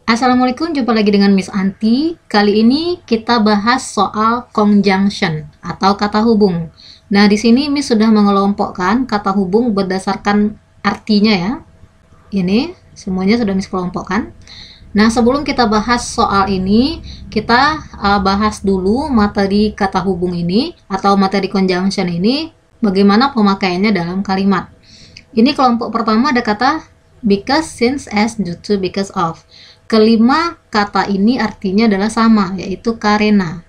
Assalamualaikum, jumpa lagi dengan Miss Anti. Kali ini kita bahas soal conjunction atau kata hubung. Nah, di sini Miss sudah mengelompokkan kata hubung berdasarkan artinya ya. Ini semuanya sudah Miss kelompokkan. Nah, sebelum kita bahas soal ini, kita bahas dulu materi kata hubung ini atau materi conjunction ini, bagaimana pemakaiannya dalam kalimat. Ini kelompok pertama ada kata because, since, as, due to, because of. Kelima kata ini artinya adalah sama, yaitu karena.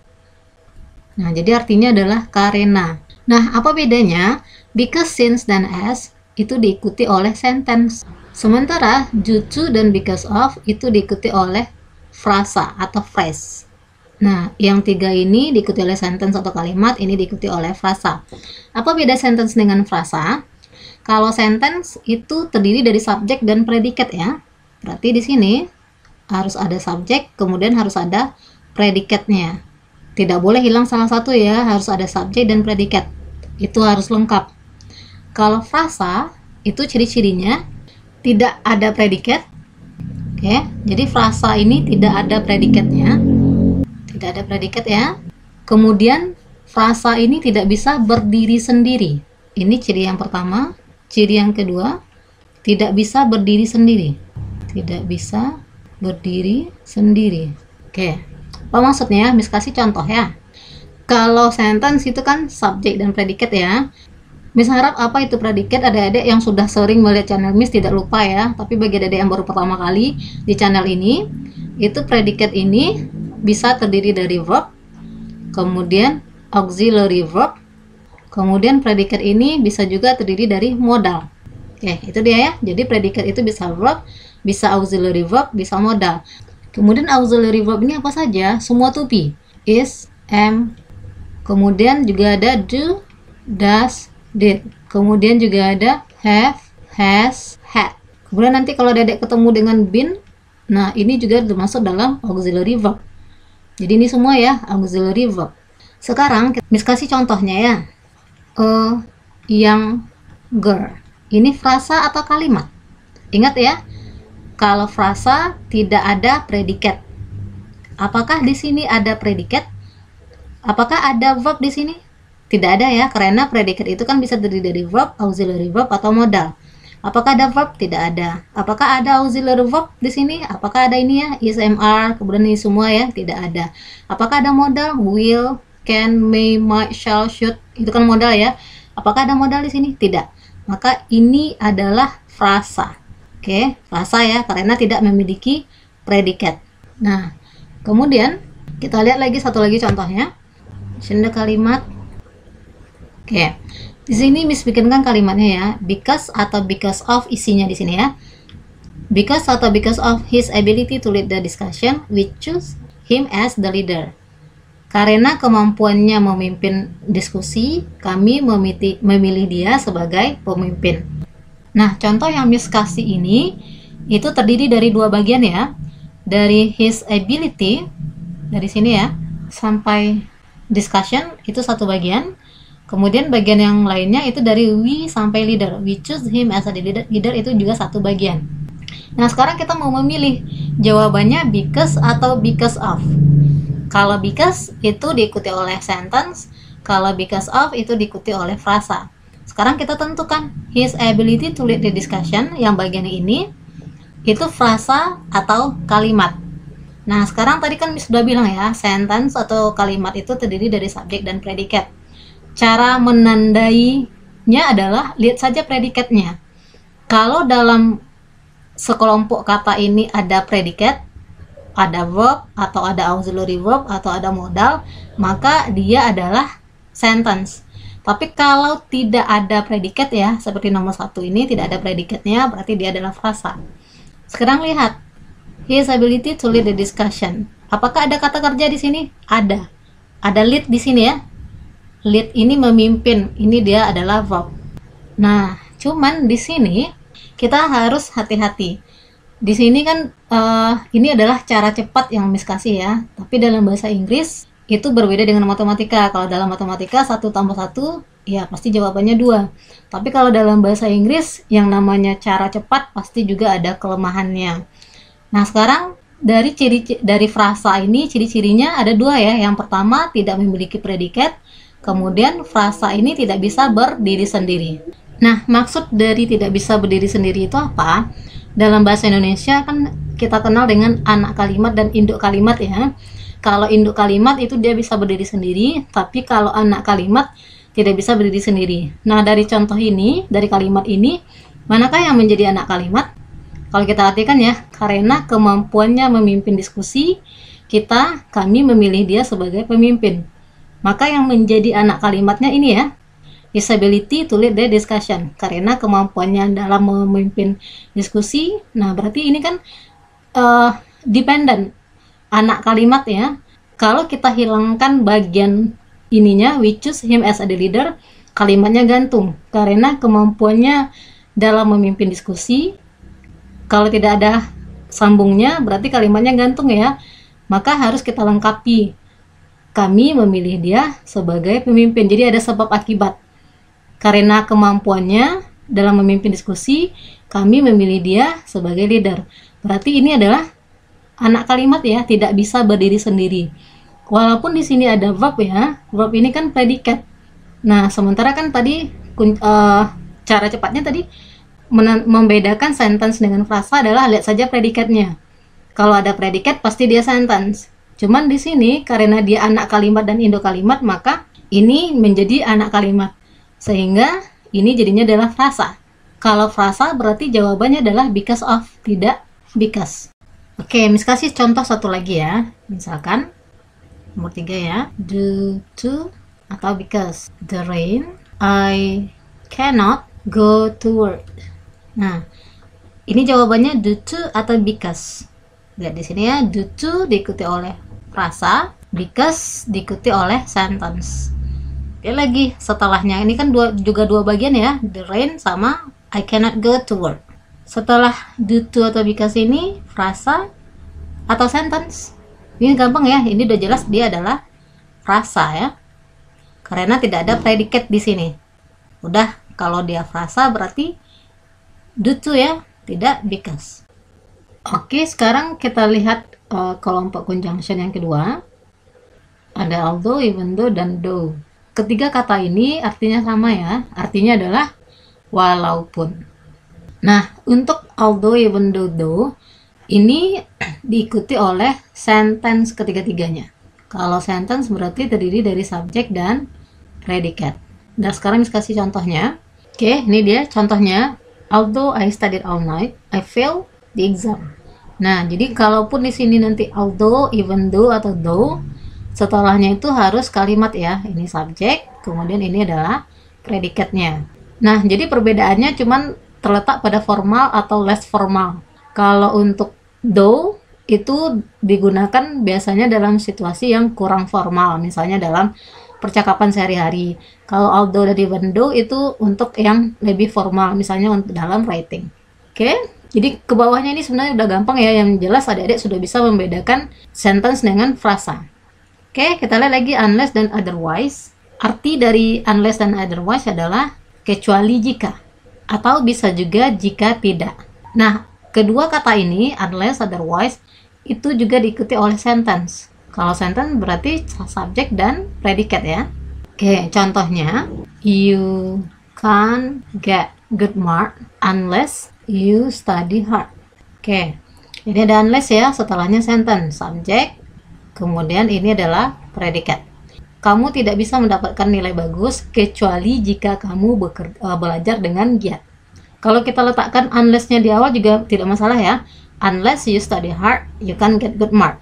Nah, jadi artinya adalah karena. Nah, apa bedanya? Because, since, dan as itu diikuti oleh sentence. Sementara due to dan because of itu diikuti oleh frasa atau phrase. Nah, yang tiga ini diikuti oleh sentence atau kalimat, ini diikuti oleh frasa. Apa beda sentence dengan frasa? Kalau sentence itu terdiri dari subjek dan predikat ya. Berarti di sini harus ada subjek, kemudian harus ada predikatnya. Tidak boleh hilang salah satu ya, harus ada subjek dan predikat. Itu harus lengkap. Kalau frasa, itu ciri-cirinya tidak ada predikat. Oke, jadi frasa ini tidak ada predikatnya. Tidak ada predikat ya. Kemudian frasa ini tidak bisa berdiri sendiri. Ini ciri yang pertama. Ciri yang kedua, tidak bisa berdiri sendiri. Tidak bisa berdiri sendiri. Oke, apa maksudnya? Miss kasih contoh ya. Kalau sentence itu kan subjek dan predikat ya. Miss harap apa itu predikat, adik-adik yang sudah sering melihat channel Miss tidak lupa ya. Tapi bagi adik-adik yang baru pertama kali di channel ini, itu predikat ini bisa terdiri dari verb, kemudian auxiliary verb, kemudian predikat ini bisa juga terdiri dari modal. Oke, itu dia ya. Jadi predikat itu bisa verb, bisa auxiliary verb, bisa modal. Kemudian auxiliary verb ini apa saja? Semua to be. Is, am. Kemudian juga ada do, does, did. Kemudian juga ada have, has, had. Kemudian nanti kalau dedek ketemu dengan been, nah ini juga termasuk dalam auxiliary verb. Jadi ini semua ya auxiliary verb. Sekarang Miss kasih contohnya ya. Younger. Ini frasa atau kalimat? Ingat ya, kalau frasa tidak ada predikat. Apakah di sini ada predikat? Apakah ada verb di sini? Tidak ada ya, karena predikat itu kan bisa terdiri dari verb, auxiliary verb, atau modal. Apakah ada verb? Tidak ada. Apakah ada auxiliary verb di sini? Apakah ada ini ya, is, am, are, kemudian ini semua ya? Tidak ada. Apakah ada modal? Will, can, may, might, shall, should. Itu kan modal ya. Apakah ada modal di sini? Tidak. Maka ini adalah frasa. Oke, frasa ya, karena tidak memiliki predikat. Nah, kemudian kita lihat lagi satu lagi contohnya. Sini kalimat. Oke. Di sini Miss bikinkan kalimatnya ya. Because atau because of isinya di sini ya. Because atau because of his ability to lead the discussion, we choose him as the leader. Karena kemampuannya memimpin diskusi, kami memilih dia sebagai pemimpin. Nah, contoh yang Miss kasih ini itu terdiri dari dua bagian ya. Dari his ability, dari sini ya, sampai discussion itu satu bagian. Kemudian bagian yang lainnya itu dari we sampai leader. We choose him as a leader. Leader itu juga satu bagian. Nah, sekarang kita mau memilih jawabannya because atau because of. Kalau because itu diikuti oleh sentence, kalau because of itu diikuti oleh frasa. Sekarang kita tentukan his ability to lead the discussion, yang bagian ini itu frasa atau kalimat. Nah, sekarang tadi kan sudah bilang ya, sentence atau kalimat itu terdiri dari subjek dan predikat. Cara menandainya adalah lihat saja predikatnya. Kalau dalam sekelompok kata ini ada predikat, ada verb, atau ada auxiliary verb, atau ada modal, maka dia adalah sentence. Tapi kalau tidak ada predikat ya, seperti nomor 1 ini tidak ada predikatnya, berarti dia adalah frasa. Sekarang lihat, his ability to lead the discussion. Apakah ada kata kerja di sini? Ada. Ada lead di sini ya. Lead ini memimpin, ini dia adalah verb. Nah, cuman di sini kita harus hati-hati. Di sini kan ini adalah cara cepat yang Miss kasih ya. Tapi dalam bahasa Inggris itu berbeda dengan matematika. Kalau dalam matematika 1 tambah 1 ya pasti jawabannya 2. Tapi kalau dalam bahasa Inggris yang namanya cara cepat pasti juga ada kelemahannya. Nah, sekarang dari frasa ini ciri-cirinya ada dua ya. Yang pertama, tidak memiliki predikat. Kemudian frasa ini tidak bisa berdiri sendiri. Nah, maksud dari tidak bisa berdiri sendiri itu apa? Dalam bahasa Indonesia kan kita kenal dengan anak kalimat dan induk kalimat ya. Kalau induk kalimat itu dia bisa berdiri sendiri, tapi kalau anak kalimat tidak bisa berdiri sendiri. Nah, dari contoh ini, dari kalimat ini, manakah yang menjadi anak kalimat? Kalau kita artikan ya, karena kemampuannya memimpin diskusi, kami memilih dia sebagai pemimpin. Maka yang menjadi anak kalimatnya ini ya, his ability to lead the discussion. Karena kemampuannya dalam memimpin diskusi, nah berarti ini kan dependent, anak kalimat ya. Kalau kita hilangkan bagian ininya, we choose him as the leader, kalimatnya gantung. Karena kemampuannya dalam memimpin diskusi, kalau tidak ada sambungnya berarti kalimatnya gantung ya. Maka harus kita lengkapi, kami memilih dia sebagai pemimpin. Jadi ada sebab akibat. Karena kemampuannya dalam memimpin diskusi, kami memilih dia sebagai leader. Berarti ini adalah anak kalimat ya, tidak bisa berdiri sendiri. Walaupun di sini ada verb ya, verb ini kan predikat. Nah, sementara kan tadi cara cepatnya tadi membedakan sentence dengan frasa adalah lihat saja predikatnya. Kalau ada predikat pasti dia sentence. Cuman di sini karena dia anak kalimat dan induk kalimat, maka ini menjadi anak kalimat. Sehingga ini jadinya adalah frasa. Kalau frasa berarti jawabannya adalah because of, tidak because. Oke, Miss kasih contoh satu lagi ya. Misalkan nomor 3 ya, due to atau because the rain, I cannot go to work. Nah, ini jawabannya due to atau because. Lihat di sini ya, due to diikuti oleh frasa, because diikuti oleh sentence. Oke, lagi setelahnya ini kan juga dua bagian ya, the rain sama I cannot go to work. Setelah due to atau because ini frasa atau sentence. Ini gampang ya, ini udah jelas dia adalah frasa ya. Karena tidak ada predikat di sini. Udah, kalau dia frasa berarti due to ya, tidak because. Oke, sekarang kita lihat kelompok conjunction yang kedua. Ada although, even though, dan though. Ketiga kata ini artinya sama ya, artinya adalah walaupun. Nah, untuk although, even though, though ini diikuti oleh sentence ketiga-tiganya. Kalau sentence berarti terdiri dari subjek dan predikat. Nah, sekarang kita kasih contohnya. Oke, ini dia contohnya. Although I studied all night, I failed the exam. Nah, jadi kalaupun di sini nanti although, even though, atau though, setelahnya itu harus kalimat ya. Ini subjek, kemudian ini adalah predikatnya. Nah, jadi perbedaannya cuman terletak pada formal atau less formal. Kalau untuk though, itu digunakan biasanya dalam situasi yang kurang formal, misalnya dalam percakapan sehari-hari. Kalau although dan even though itu untuk yang lebih formal, misalnya untuk dalam writing. Oke, jadi ke bawahnya ini sebenarnya udah gampang ya, yang jelas adik-adik sudah bisa membedakan sentence dengan frasa. Oke, kita lihat lagi unless dan otherwise. Arti dari unless dan otherwise adalah kecuali jika, atau bisa juga jika tidak. Nah, kedua kata ini unless, otherwise itu juga diikuti oleh sentence. Kalau sentence berarti subjek dan predikat ya. Oke, contohnya, you can't get good mark unless you study hard. Oke, ini ada unless ya, setelahnya sentence, subjek, kemudian ini adalah predikat. Kamu tidak bisa mendapatkan nilai bagus kecuali jika kamu belajar dengan giat. Kalau kita letakkan unless-nya di awal juga tidak masalah ya. Unless you study hard, you can get good mark.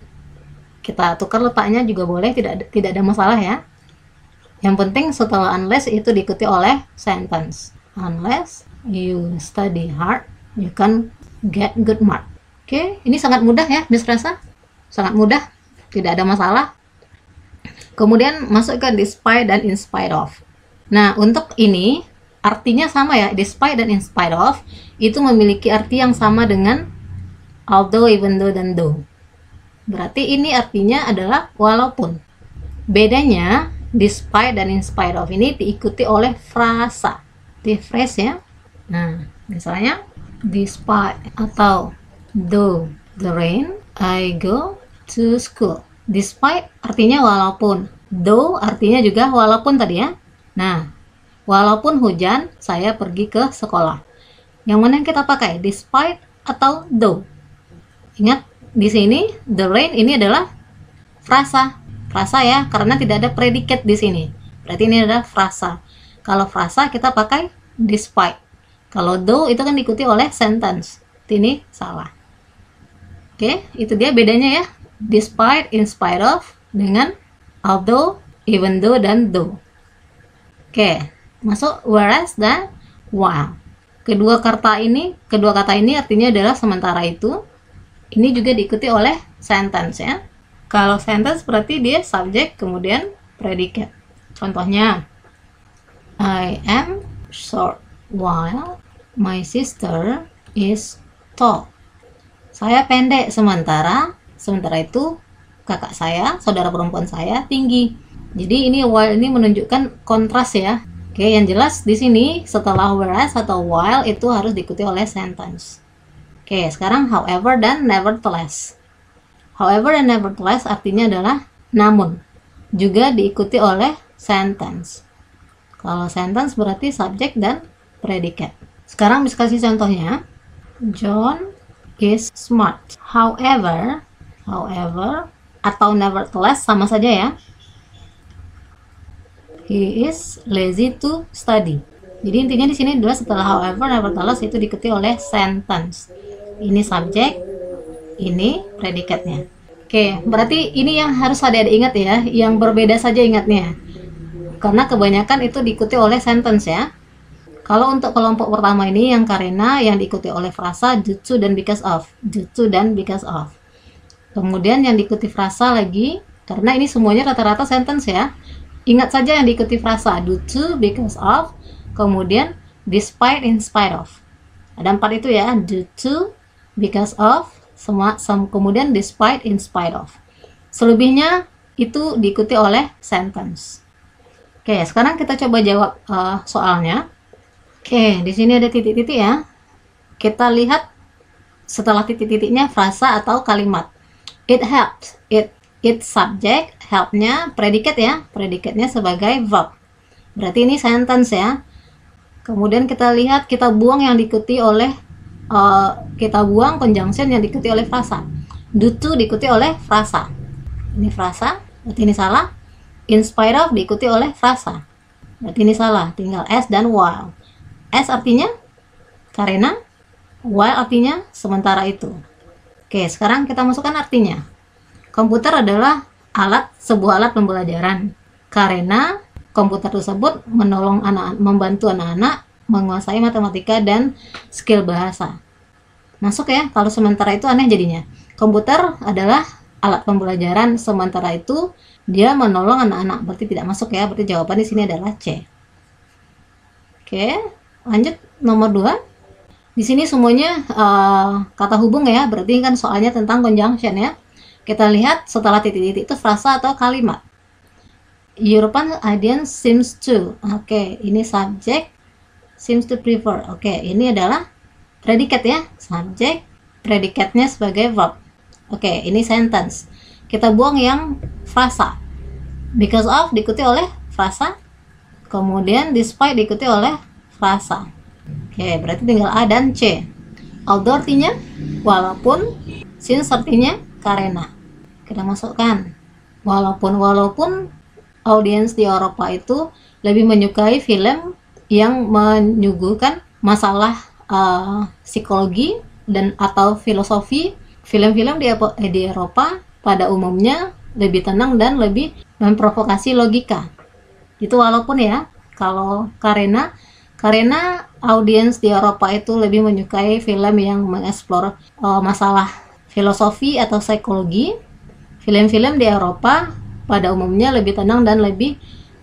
Kita tukar letaknya juga boleh, tidak ada masalah ya. Yang penting setelah unless itu diikuti oleh sentence. Unless you study hard, you can get good mark. Oke, ini sangat mudah ya, Miss Rasa. Sangat mudah, tidak ada masalah. Kemudian masuk ke despite dan in spite of. Nah, untuk ini artinya sama ya, despite dan in spite of itu memiliki arti yang sama dengan although, even though, dan though. Berarti ini artinya adalah walaupun. Bedanya despite dan in spite of ini diikuti oleh frasa, di phrase ya. Nah, misalnya despite atau though the rain, I go to school. Despite artinya walaupun. Though artinya juga walaupun tadi ya. Nah, walaupun hujan, saya pergi ke sekolah. Yang mana yang kita pakai? Despite atau though? Ingat, di sini the rain ini adalah frasa. Frasa ya, karena tidak ada predikat di sini. Berarti ini adalah frasa. Kalau frasa kita pakai despite. Kalau though itu kan diikuti oleh sentence. Ini salah. Oke, itu dia bedanya ya. Despite, in spite of, dengan although, even though, dan though. Oke, masuk whereas dan while. Kedua kata ini artinya adalah sementara itu. Ini juga diikuti oleh sentence ya. Kalau sentence berarti dia subjek kemudian predikat. Contohnya, I am short while my sister is tall. Saya pendek sementara itu kakak saya, saudara perempuan saya tinggi. Jadi ini while ini menunjukkan kontras ya. Oke, yang jelas di sini setelah whereas atau while itu harus diikuti oleh sentence. Oke, sekarang however dan nevertheless. However dan nevertheless artinya adalah namun. Juga diikuti oleh sentence. Kalau sentence berarti subjek dan predikat. Sekarang bisa kasih contohnya. John is smart. However atau nevertheless sama saja ya. He is lazy to study. Jadi intinya di sini adalah setelah however, nevertheless itu diikuti oleh sentence. Ini subjek, ini predikatnya. Oke, berarti ini yang harus adik-adik ingat ya, yang berbeda saja ingatnya. Karena kebanyakan itu diikuti oleh sentence ya. Kalau untuk kelompok pertama ini yang karena yang diikuti oleh frasa due to dan because of. Due to dan because of. Kemudian yang diikuti frasa lagi, karena ini semuanya rata-rata sentence ya. Ingat saja yang diikuti frasa due to, because of, kemudian despite, in spite of. Ada 4 itu ya, due to, because of, kemudian despite, in spite of. Selebihnya itu diikuti oleh sentence. Oke, sekarang kita coba jawab soalnya. Oke, di sini ada titik-titik ya. Kita lihat setelah titik-titiknya frasa atau kalimat. It helps. It subject, help-nya predikat ya. Predikatnya sebagai verb. Berarti ini sentence ya. Kemudian kita lihat, kita buang yang diikuti oleh kita buang conjunction yang diikuti oleh frasa. Due to diikuti oleh frasa. Ini frasa, berarti ini salah. In spite of diikuti oleh frasa. Berarti ini salah. Tinggal as dan while. As artinya karena, while artinya sementara itu. Oke, sekarang kita masukkan artinya. Komputer adalah sebuah alat pembelajaran. Karena komputer tersebut membantu anak-anak menguasai matematika dan skill bahasa. Masuk ya, kalau sementara itu aneh jadinya. Komputer adalah alat pembelajaran, sementara itu dia menolong anak-anak. Berarti tidak masuk ya, berarti jawaban di sini adalah C. Oke, lanjut nomor 2. Di sini semuanya kata hubung ya, berarti kan soalnya tentang conjunction ya. Kita lihat setelah titik-titik itu frasa atau kalimat. European audience seems to. Oke, ini subjek, seems to prefer. Oke, ini adalah predikat ya. Subjek, predikatnya sebagai verb. Oke, ini sentence. Kita buang yang frasa. Because of diikuti oleh frasa. Kemudian despite diikuti oleh frasa. Oke, berarti tinggal A dan C. Although artinya walaupun, since artinya karena. Kita masukkan. Walaupun audiens di Eropa itu lebih menyukai film yang menyuguhkan masalah psikologi dan atau filosofi, film-film di Eropa pada umumnya lebih tenang dan lebih memprovokasi logika. Itu walaupun ya. Kalau karena audiens di Eropa itu lebih menyukai film yang mengeksplor masalah filosofi atau psikologi. Film-film di Eropa pada umumnya lebih tenang dan lebih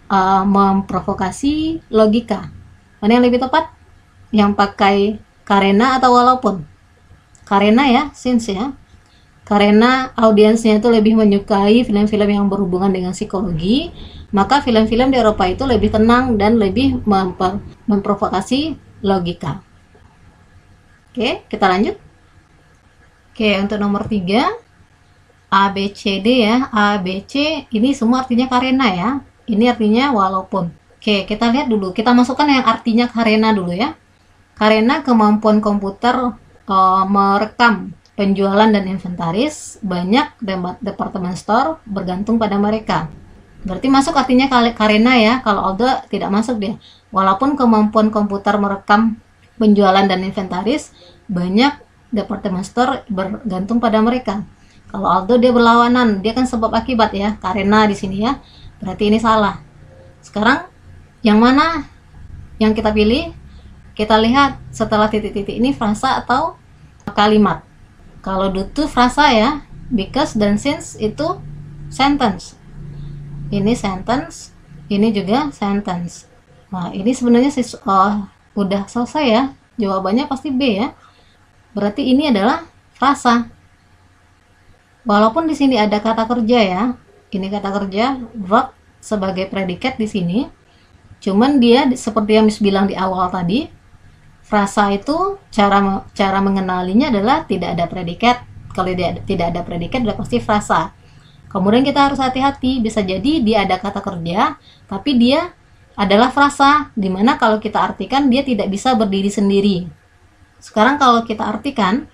memprovokasi logika. Mana yang lebih tepat? Yang pakai karena atau walaupun? Karena ya, since ya. Karena audiensnya itu lebih menyukai film-film yang berhubungan dengan psikologi, maka film-film di Eropa itu lebih tenang dan lebih memprovokasi logika. Oke, kita lanjut. Oke, untuk nomor 3. A, B, C, D ya. A, B, C ini semua artinya karena ya. Ini artinya walaupun. Oke, kita lihat dulu. Kita masukkan yang artinya karena dulu ya. Karena kemampuan komputer merekam penjualan dan inventaris, banyak department store bergantung pada mereka. Berarti masuk artinya karena ya. Kalau Aldo tidak masuk dia. Walaupun kemampuan komputer merekam penjualan dan inventaris, banyak department store bergantung pada mereka. Kalau Aldo dia berlawanan, dia kan sebab akibat ya, karena di sini ya. Berarti ini salah. Sekarang yang mana yang kita pilih? Kita lihat setelah titik-titik ini frasa atau kalimat. Kalau due to frasa ya, because dan since itu sentence. Ini sentence, ini juga sentence. Nah, ini sebenarnya udah selesai ya. Jawabannya pasti B ya. Berarti ini adalah frasa. Walaupun di sini ada kata kerja ya, ini kata kerja verb sebagai predikat di sini. Cuman dia seperti yang Miss bilang di awal tadi, frasa itu cara mengenalinya adalah tidak ada predikat. Kalau tidak ada predikat udah pasti frasa. Kemudian kita harus hati-hati, bisa jadi dia ada kata kerja, tapi dia adalah frasa, dimana kalau kita artikan dia tidak bisa berdiri sendiri. Sekarang kalau kita artikan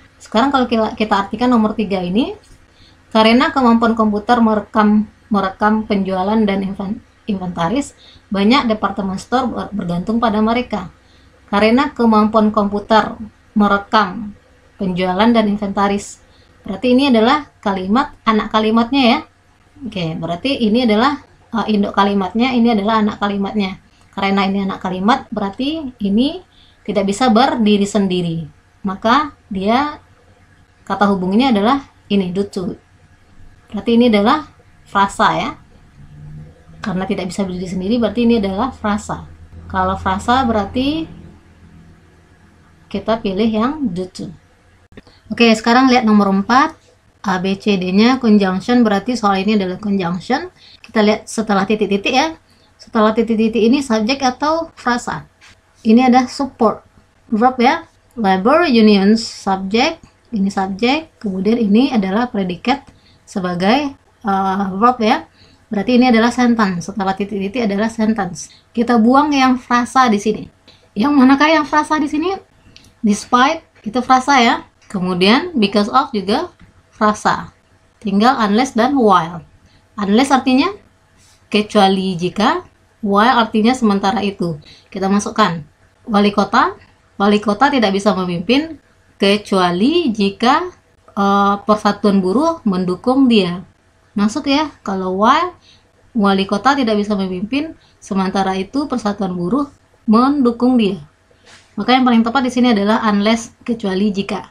nomor 3 ini, karena kemampuan komputer merekam penjualan dan inventaris, banyak department store bergantung pada mereka. Karena kemampuan komputer merekam penjualan dan inventaris, berarti ini adalah kalimat, anak kalimatnya ya. Oke, berarti ini adalah induk kalimatnya, ini adalah anak kalimatnya. Karena ini anak kalimat, berarti ini tidak bisa berdiri sendiri, maka dia kata hubungannya adalah ini, due to. Berarti ini adalah frasa ya. Karena tidak bisa berdiri sendiri, berarti ini adalah frasa. Kalau frasa berarti kita pilih yang due to. Oke, sekarang lihat nomor 4. A, B, C, D-nya conjunction, berarti soal ini adalah conjunction. Kita lihat setelah titik-titik ya. Setelah titik-titik ini subjek atau frasa. Ini ada support verb ya. Labor unions subjek, ini subjek, kemudian ini adalah predikat sebagai verb ya. Berarti ini adalah sentence. Setelah titik-titik adalah sentence. Kita buang yang frasa di sini. Yang manakah yang frasa di sini? Despite itu frasa ya. Kemudian because of juga frasa. Tinggal unless dan while. Unless artinya kecuali jika, while artinya sementara itu. Kita masukkan wali kota tidak bisa memimpin kecuali jika persatuan buruh mendukung dia. Masuk ya. Kalau while wali kota tidak bisa memimpin, sementara itu persatuan buruh mendukung dia. Maka yang paling tepat di sini adalah unless, kecuali jika.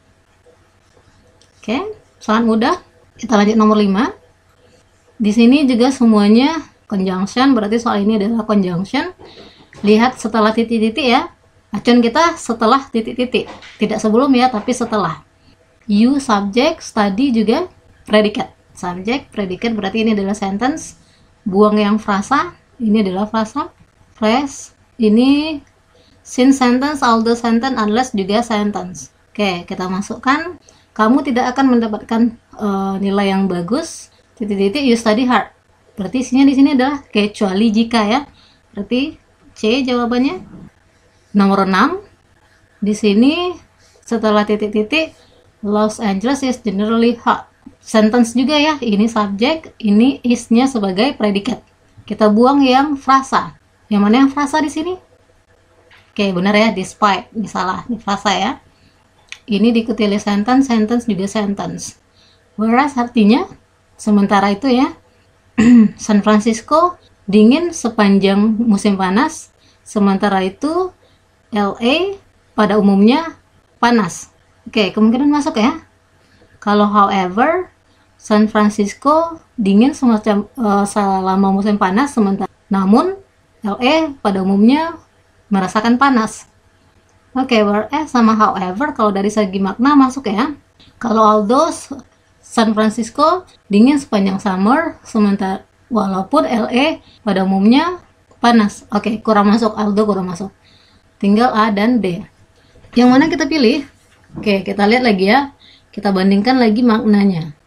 Oke, sangat mudah. Kita lanjut nomor 5. Di sini juga semuanya conjunction, berarti soal ini adalah conjunction. Lihat setelah titik-titik ya. Acuan kita setelah titik-titik. Tidak sebelum ya, tapi setelah. You subject, study juga predikat. Subject, predikat, berarti ini adalah sentence. Buang yang frasa, ini adalah frasa. Phrase, ini since sentence, although sentence, unless juga sentence. Oke, kita masukkan. Kamu tidak akan mendapatkan nilai yang bagus. Titik-titik, you study hard. Berarti isinya di sini adalah kecuali jika ya. Berarti C jawabannya. Nomor 6. Di sini setelah titik-titik, Los Angeles is generally hot. Sentence juga ya. Ini subjek, ini is-nya sebagai predikat. Kita buang yang frasa. Yang mana yang frasa di sini? Oke, benar ya, despite. Ini salah, ini frasa ya. Ini diikuti oleh sentence, sentence juga sentence. Whereas artinya sementara itu ya. San Francisco dingin sepanjang musim panas, sementara itu LA pada umumnya panas. Oke, kemungkinan masuk ya. Kalau however, San Francisco dingin selama musim panas, sementara namun LA pada umumnya merasakan panas. Oke, whereas sama however kalau dari segi makna masuk ya. Kalau although San Francisco dingin sepanjang summer, sementara walaupun LA pada umumnya panas. Oke, kurang masuk, although kurang masuk. Tinggal A dan D. Yang mana kita pilih? Oke, kita lihat lagi ya. Kita bandingkan lagi maknanya.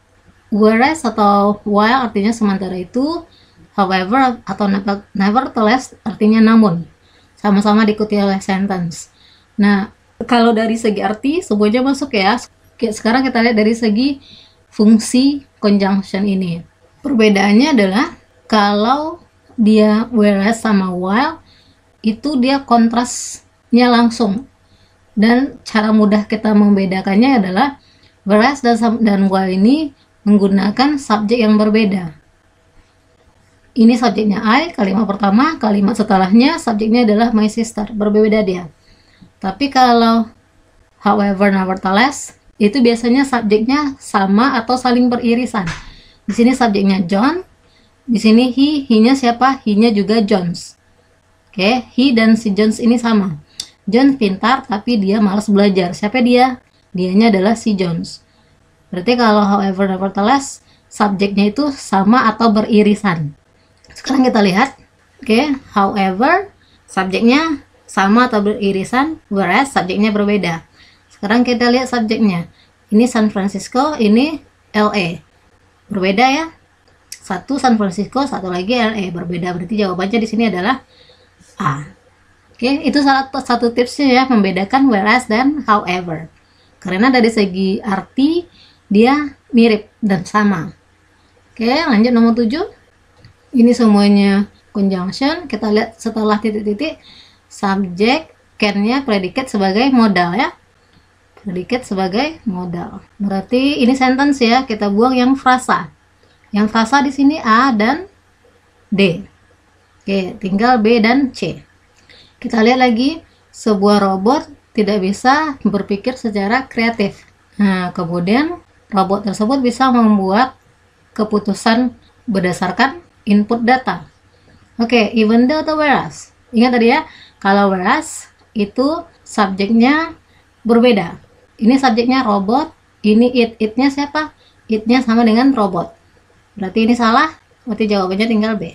Whereas atau while artinya sementara itu, however atau nevertheless artinya namun. Sama-sama diikuti oleh sentence. Nah, kalau dari segi arti semuanya masuk ya. Sekarang kita lihat dari segi fungsi conjunction ini. Perbedaannya adalah kalau dia whereas sama while itu dia kontrasnya langsung. Dan cara mudah kita membedakannya adalah whereas dan while ini menggunakan subjek yang berbeda. Ini subjeknya I, kalimat pertama, kalimat setelahnya subjeknya adalah my sister, berbeda dia. Tapi kalau however, nevertheless, itu biasanya subjeknya sama atau saling beririsan. Di sini subjeknya John, di sini he-nya siapa? He-nya juga Jones. Oke, he dan si Jones ini sama. John pintar tapi dia malas belajar. Siapa dia? Dianya adalah si Jones. Berarti kalau however, nevertheless, subjeknya itu sama atau beririsan. Sekarang kita lihat, oke, however, subjeknya sama atau beririsan, whereas subjeknya berbeda. Sekarang kita lihat subjeknya. Ini San Francisco, ini LA. Berbeda ya. Satu San Francisco, satu lagi LA. Berbeda, berarti jawabannya di sini adalah A. Oke, itu satu tipsnya ya, membedakan whereas dan however. Karena dari segi arti, dia mirip dan sama. Oke, lanjut nomor 7. Ini semuanya conjunction. Kita lihat setelah titik-titik, subjek, can-nya predikat sebagai modal ya. Predikat sebagai modal. Berarti ini sentence ya, kita buang yang frasa. Yang frasa di sini A dan D. Oke, tinggal B dan C. Kita lihat lagi, sebuah robot tidak bisa berpikir secara kreatif. Nah, kemudian robot tersebut bisa membuat keputusan berdasarkan input data. Oke, even though atau whereas. Ingat tadi ya, kalau whereas itu subjeknya berbeda. Ini subjeknya robot, ini it-nya siapa? It-nya sama dengan robot. Berarti ini salah, berarti jawabannya tinggal B.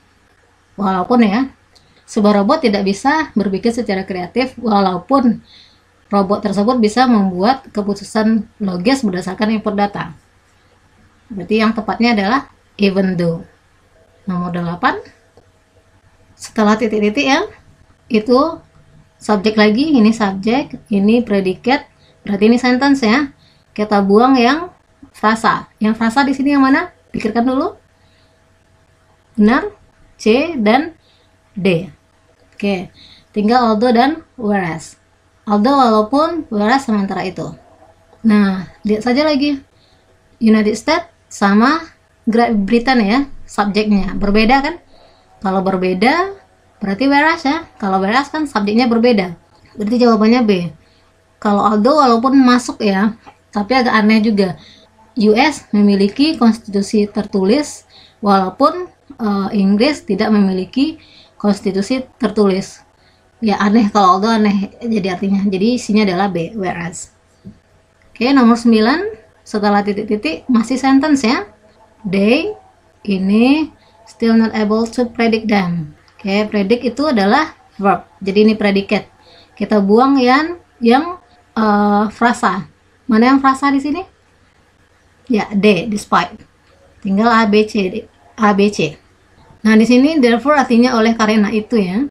Walaupun ya, sebuah robot tidak bisa berpikir secara kreatif walaupun robot tersebut bisa membuat keputusan logis berdasarkan input data. Berarti yang tepatnya adalah even though. Nomor 8. Setelah titik-titik ya, itu subjek lagi, ini subjek, ini predikat, berarti ini sentence ya. Kita buang yang frasa. Yang frasa di sini yang mana? Pikirkan dulu. Benar? C dan D. Oke, tinggal although dan whereas. Although walaupun, whereas sementara itu. Nah, lihat saja lagi. United States sama Great Britain ya, subjeknya berbeda kan? Kalau berbeda, berarti whereas ya. Kalau whereas kan subjeknya berbeda. Berarti jawabannya B. Kalau although walaupun masuk ya, tapi agak aneh juga. US memiliki konstitusi tertulis, walaupun Inggris tidak memiliki konstitusi tertulis. Ya aneh, kalau although aneh jadi artinya. Jadi isinya adalah B, whereas. Oke, nomor 9. Setelah titik-titik masih sentence ya. They ini still not able to predict them. Oke, predict itu adalah verb. Jadi ini predikat. Kita buang yang frasa. Mana yang frasa di sini? Ya, D, despite. Tinggal A, B, C. Nah, di sini therefore artinya oleh karena itu ya.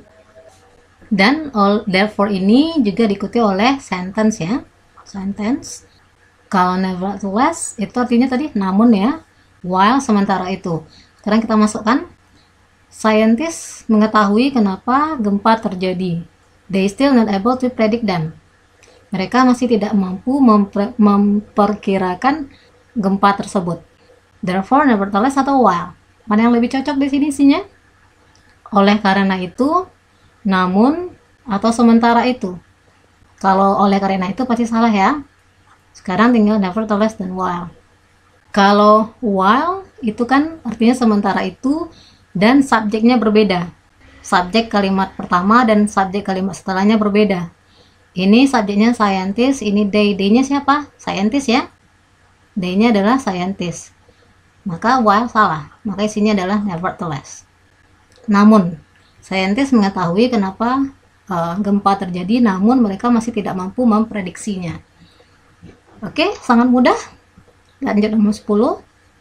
Dan therefore ini juga diikuti oleh sentence ya. Sentence. Kalau nevertheless itu artinya tadi namun ya. While sementara itu. Sekarang kita masukkan. Scientists mengetahui kenapa gempa terjadi. They still not able to predict them. Mereka masih tidak mampu memperkirakan gempa tersebut. Therefore, nevertheless atau while. Mana yang lebih cocok di sini isinya? Oleh karena itu, namun, atau sementara itu. Kalau oleh karena itu pasti salah ya. Sekarang tinggal nevertheless dan while. Kalau while itu kan artinya sementara itu dan subjeknya berbeda. Subjek kalimat pertama dan subjek kalimat setelahnya berbeda. Ini subjeknya scientist, ini they-nya siapa? Scientist ya. They-nya adalah scientist. Maka while salah. Maka isinya adalah nevertheless. Namun, scientist mengetahui kenapa gempa terjadi, namun mereka masih tidak mampu memprediksinya. Oke, sangat mudah. Lanjut nomor 10.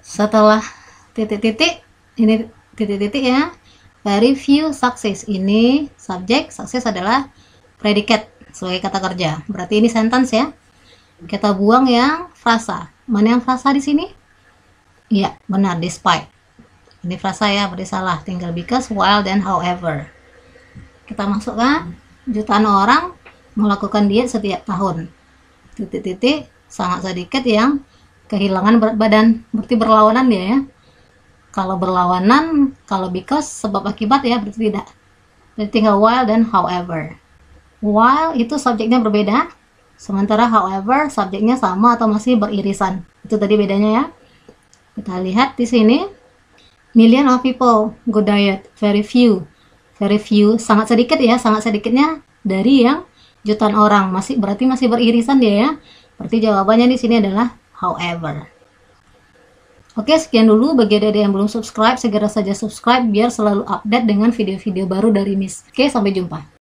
Setelah titik-titik, ini titik-titik ya, very few success, ini subjek, success adalah predikat sebagai kata kerja, berarti ini sentence ya. Kita buang yang frasa. Mana yang frasa di sini? Iya, benar, despite. Ini frasa ya, berarti salah, tinggal because, while, dan however. Kita masukkan, jutaan orang melakukan diet setiap tahun. Titik-titik, sangat sedikit yang kehilangan berat badan, berarti berlawanan dia ya. Kalau berlawanan, kalau because sebab akibat ya, berarti tidak. Jadi tinggal while dan however. While itu subjeknya berbeda, sementara however subjeknya sama atau masih beririsan. Itu tadi bedanya ya. Kita lihat di sini, million of people go diet, very few. Very few, sangat sedikit ya, sangat sedikitnya dari yang jutaan orang, berarti masih beririsan dia ya. Berarti jawabannya di sini adalah however. Oke, sekian dulu. Bagi adik yang belum subscribe, segera saja subscribe biar selalu update dengan video-video baru dari Miss. Oke, sampai jumpa.